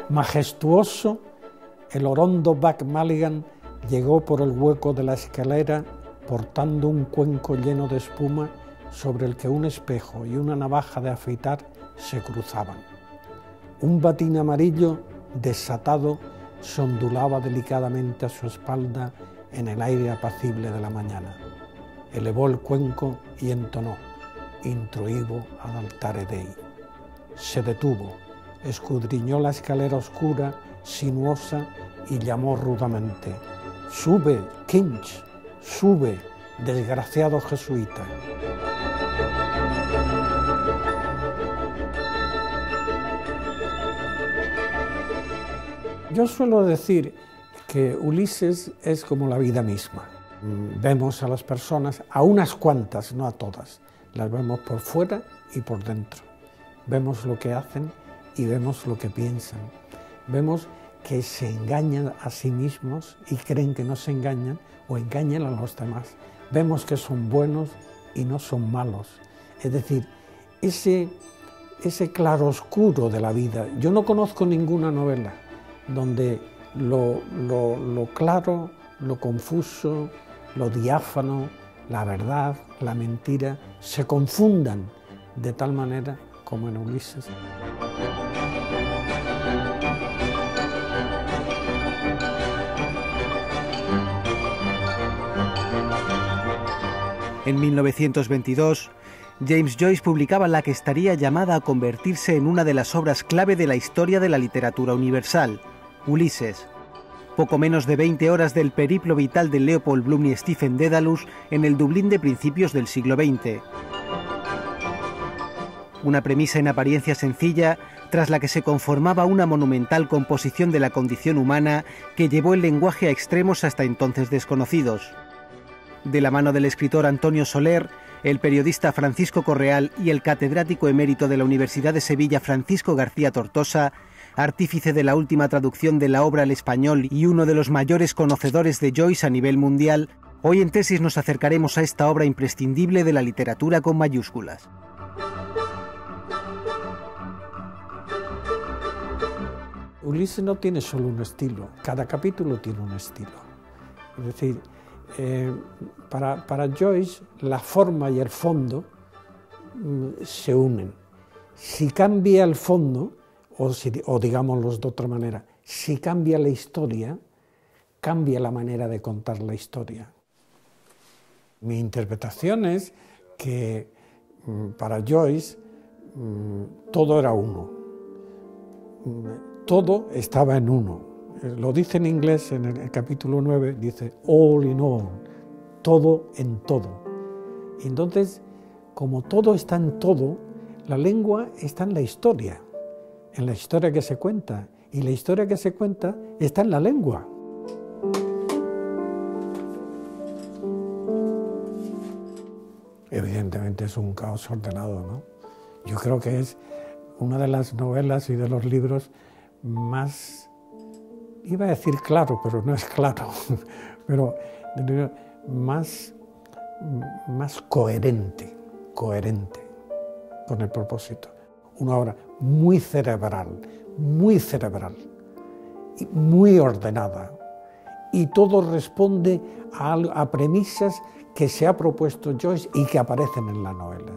Majestuoso, el orondo Buck Mulligan llegó por el hueco de la escalera portando un cuenco lleno de espuma sobre el que un espejo y una navaja de afeitar se cruzaban. Un batín amarillo desatado se ondulaba delicadamente a su espalda en el aire apacible de la mañana. Elevó el cuenco y entonó: Introibo ad altare Dei. Se detuvo, escudriñó la escalera oscura, sinuosa, y llamó rudamente: «Sube, Kinch, sube, desgraciado jesuita». Yo suelo decir que Ulises es como la vida misma. Vemos a las personas, a unas cuantas, no a todas, las vemos por fuera y por dentro. Vemos lo que hacen y vemos lo que piensan. Vemos que se engañan a sí mismos y creen que no se engañan o engañan a los demás. Vemos que son buenos y no son malos. Es decir, ese claroscuro de la vida. Yo no conozco ninguna novela donde lo claro, lo confuso, lo diáfano, la verdad, la mentira, se confundan de tal manera como en Ulises. En 1922, James Joyce publicaba la que estaría llamada a convertirse en una de las obras clave de la historia de la literatura universal, Ulises. Poco menos de 20 horas del periplo vital de Leopold Bloom y Stephen Dedalus en el Dublín de principios del siglo XX. Una premisa en apariencia sencilla, tras la que se conformaba una monumental composición de la condición humana que llevó el lenguaje a extremos hasta entonces desconocidos. De la mano del escritor Antonio Soler, el periodista Francisco Correal y el catedrático emérito de la Universidad de Sevilla Francisco García Tortosa, artífice de la última traducción de la obra al español y uno de los mayores conocedores de Joyce a nivel mundial, hoy en Tesis nos acercaremos a esta obra imprescindible de la literatura con mayúsculas. Ulises no tiene solo un estilo, cada capítulo tiene un estilo. Es decir, para Joyce la forma y el fondo se unen. Si cambia el fondo, o digámoslo de otra manera, si cambia la historia, cambia la manera de contar la historia. Mi interpretación es que para Joyce todo era uno, todo estaba en uno. Lo dice en inglés en el capítulo 9, dice all in all, todo en todo. Y entonces, como todo está en todo, la lengua está en la historia que se cuenta, y la historia que se cuenta está en la lengua. Evidentemente es un caos ordenado, ¿no? Yo creo que es una de las novelas y de los libros más, iba a decir claro, pero no es claro, pero más coherente con el propósito. Una obra muy cerebral, y muy ordenada, y todo responde a premisas que se ha propuesto Joyce y que aparecen en la novela.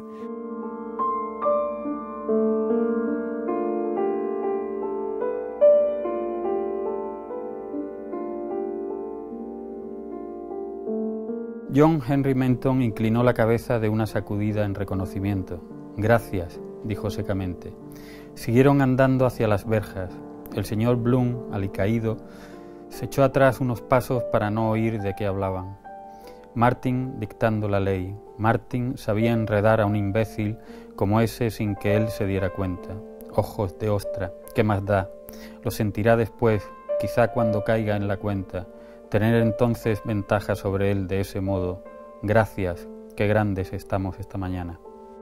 John Henry Menton inclinó la cabeza de una sacudida en reconocimiento. «Gracias», dijo secamente. Siguieron andando hacia las verjas. El señor Bloom, alicaído, se echó atrás unos pasos para no oír de qué hablaban. Martin dictando la ley. Martin sabía enredar a un imbécil como ese sin que él se diera cuenta. Ojos de ostra, ¿qué más da? Lo sentirá después, quizá cuando caiga en la cuenta. Tener entonces ventaja sobre él de ese modo. Gracias, qué grandes estamos esta mañana.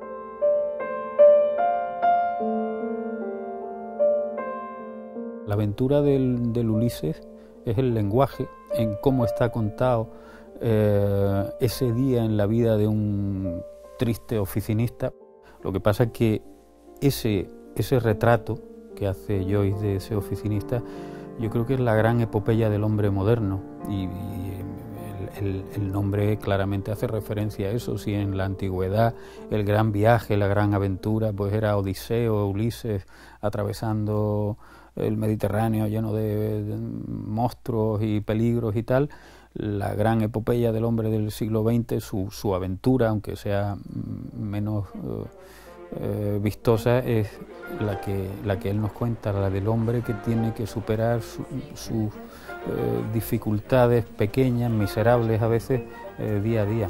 La aventura del Ulises es el lenguaje, en cómo está contado ese día en la vida de un triste oficinista. Lo que pasa es que ese retrato que hace Joyce de ese oficinista, yo creo que es la gran epopeya del hombre moderno, y el nombre claramente hace referencia a eso. Si en la antigüedad el gran viaje, la gran aventura, pues era Odiseo, Ulises, atravesando el Mediterráneo lleno de monstruos y peligros y tal, la gran epopeya del hombre del siglo XX, su aventura, aunque sea menos vistosa, es la que él nos cuenta, la del hombre que tiene que superar sus dificultades pequeñas, miserables a veces, día a día.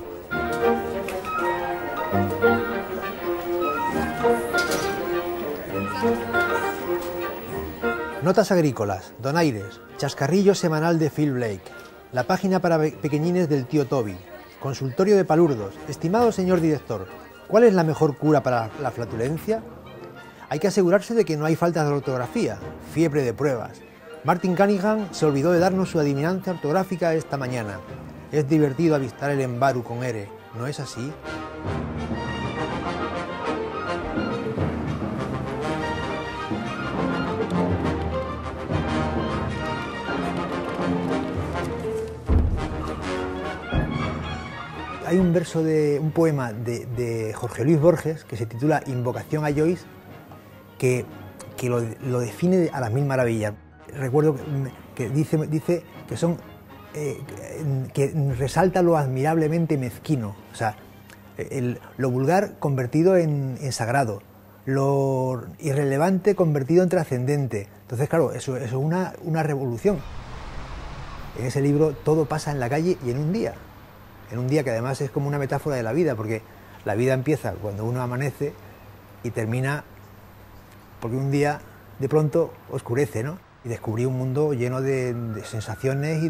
Notas agrícolas, donaires, chascarrillo semanal de Phil Blake, la página para pequeñines del tío Toby, consultorio de palurdos. Estimado señor director, ¿cuál es la mejor cura para la flatulencia? Hay que asegurarse de que no hay faltas de ortografía, fiebre de pruebas. Martin Cunningham se olvidó de darnos su adivinanza ortográfica esta mañana. Es divertido avistar el embaru con R, ¿no es así? Hay un verso de un poema de Jorge Luis Borges que se titula Invocación a Joyce, que lo define a las mil maravillas. Recuerdo que dice que son que resalta lo admirablemente mezquino, o sea, lo vulgar convertido en sagrado, lo irrelevante convertido en trascendente. Entonces, claro, eso es una revolución. En ese libro todo pasa en la calle y en un día que además es como una metáfora de la vida, porque la vida empieza cuando uno amanece y termina porque un día de pronto oscurece, ¿no? Y descubrí un mundo lleno de sensaciones y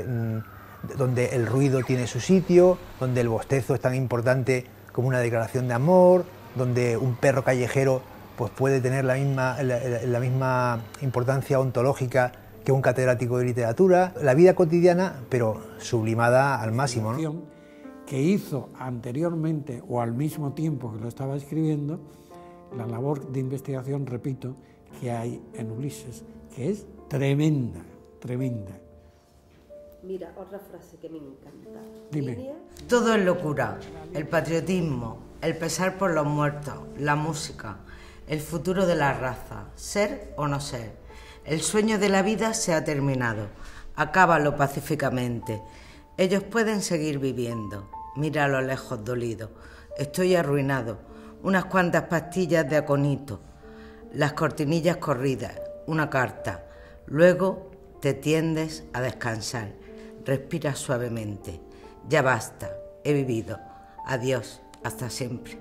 donde el ruido tiene su sitio, donde el bostezo es tan importante como una declaración de amor, donde un perro callejero pues puede tener la misma importancia ontológica que un catedrático de literatura. La vida cotidiana, pero sublimada al máximo, ¿no? Que hizo anteriormente o al mismo tiempo que lo estaba escribiendo, la labor de investigación, repito, que hay en Ulises, que es tremenda, tremenda. Mira, otra frase que me encanta. Dime. Todo es locura, el patriotismo, el pesar por los muertos, la música, el futuro de la raza, ser o no ser. El sueño de la vida se ha terminado, acábalo pacíficamente. Ellos pueden seguir viviendo, mira a lo lejos dolido, estoy arruinado, unas cuantas pastillas de aconito, las cortinillas corridas, una carta, luego te tiendes a descansar, respira suavemente, ya basta, he vivido, adiós, hasta siempre.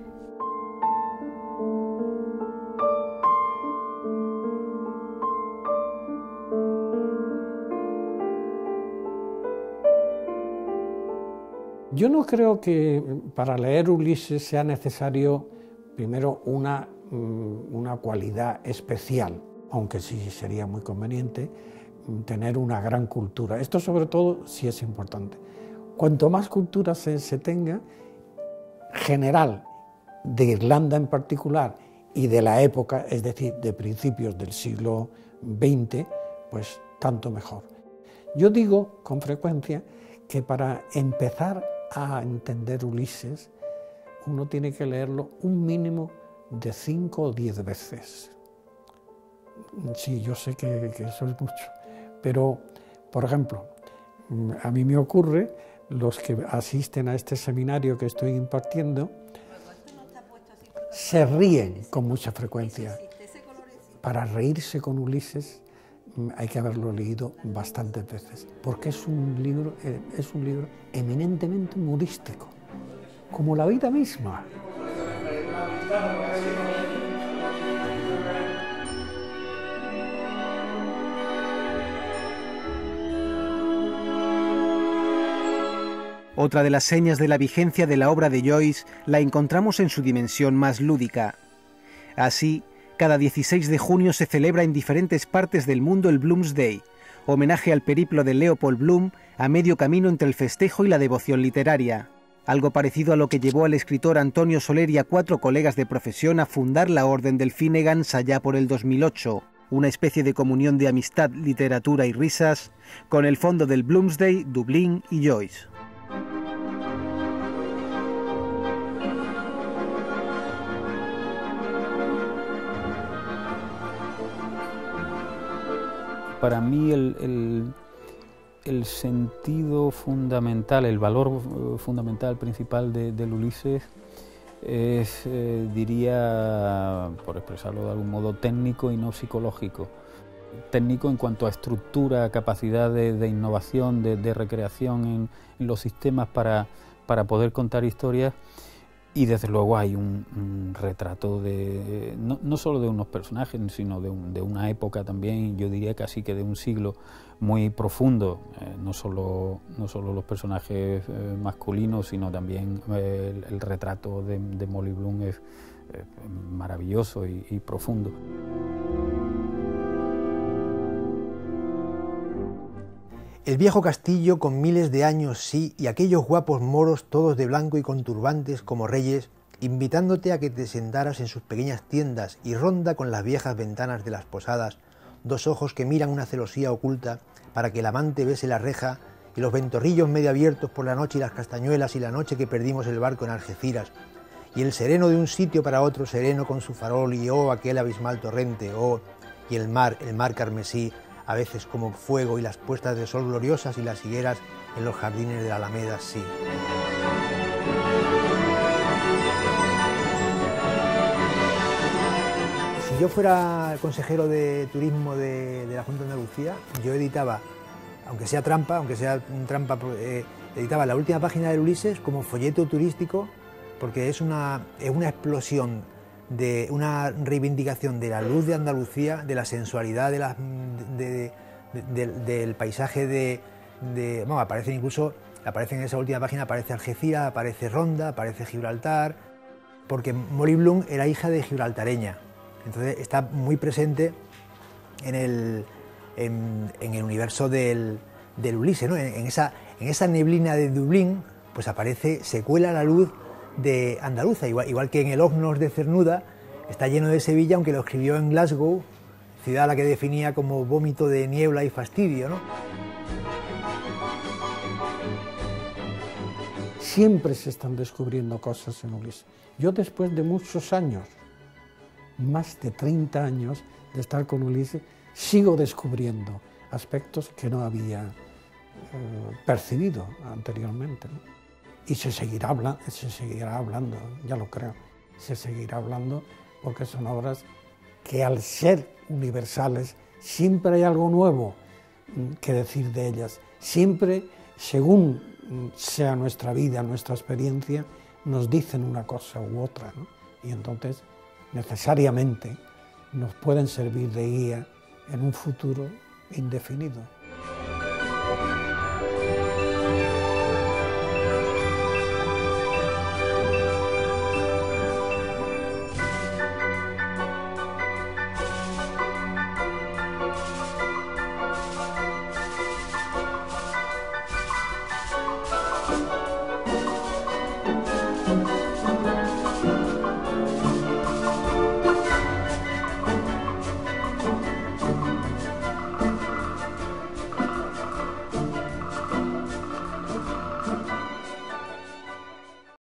Yo no creo que para leer Ulises sea necesario primero una cualidad especial, aunque sí sería muy conveniente tener una gran cultura. Esto sobre todo sí es importante. Cuanto más cultura se tenga, general, de Irlanda en particular y de la época, es decir, de principios del siglo XX, pues tanto mejor. Yo digo con frecuencia que para empezar a entender Ulises, uno tiene que leerlo un mínimo de 5 o 10 veces. Sí, yo sé que eso es mucho, pero, por ejemplo, a mí me ocurre, los que asisten a este seminario que estoy impartiendo, se ríen con mucha frecuencia. Para reírse con Ulises hay que haberlo leído bastantes veces, porque es un libro eminentemente humorístico, como la vida misma. Otra de las señas de la vigencia de la obra de Joyce la encontramos en su dimensión más lúdica. Así, cada 16 de junio se celebra en diferentes partes del mundo el Bloomsday, homenaje al periplo de Leopold Bloom a medio camino entre el festejo y la devoción literaria. Algo parecido a lo que llevó al escritor Antonio Soler y a 4 colegas de profesión a fundar la Orden del Finnegans allá por el 2008. una especie de comunión de amistad, literatura y risas, con el fondo del Bloomsday, Dublín y Joyce. Para mí el sentido fundamental, el valor fundamental, principal del Ulises es, diría, por expresarlo de algún modo, técnico y no psicológico. Técnico en cuanto a estructura, capacidad de innovación, de recreación en los sistemas para poder contar historias. Y desde luego hay un retrato no solo de unos personajes, sino de una época también, yo diría casi que de un siglo muy profundo, no solo los personajes masculinos, sino también el retrato de Molly Bloom es maravilloso y profundo. El viejo castillo con miles de años, sí, y aquellos guapos moros todos de blanco y con turbantes como reyes, invitándote a que te sentaras en sus pequeñas tiendas, y ronda con las viejas ventanas de las posadas, dos ojos que miran una celosía oculta para que el amante bese la reja, y los ventorrillos medio abiertos por la noche y las castañuelas y la noche que perdimos el barco en Algeciras, y el sereno de un sitio para otro sereno con su farol, y oh, aquel abismal torrente, oh, y el mar carmesí, a veces como fuego, y las puestas de sol gloriosas y las higueras en los jardines de la Alameda, sí. Si yo fuera consejero de turismo de la Junta de Andalucía, yo editaba, aunque sea trampa, editaba la última página del Ulises como folleto turístico, porque es una explosión de una reivindicación de la luz de Andalucía, de la sensualidad del paisaje bueno, aparecen en esa última página, aparece Algeciras, aparece Ronda, aparece Gibraltar, porque Molly Bloom era hija de gibraltareña, entonces está muy presente en el universo del Ulises, ¿no? En esa neblina de Dublín, pues se cuela la luz de andaluza, igual que en el Ognos de Cernuda está lleno de Sevilla, aunque lo escribió en Glasgow, ciudad a la que definía como vómito de niebla y fastidio, ¿no? Siempre se están descubriendo cosas en Ulises. Yo, después de muchos años, más de 30 años de estar con Ulises, sigo descubriendo aspectos que no había percibido anteriormente, ¿no? Y se seguirá hablando, ya lo creo, se seguirá hablando, porque son obras que, al ser universales, siempre hay algo nuevo que decir de ellas. Siempre, según sea nuestra vida, nuestra experiencia, nos dicen una cosa u otra, ¿no? Y entonces, necesariamente, nos pueden servir de guía en un futuro indefinido.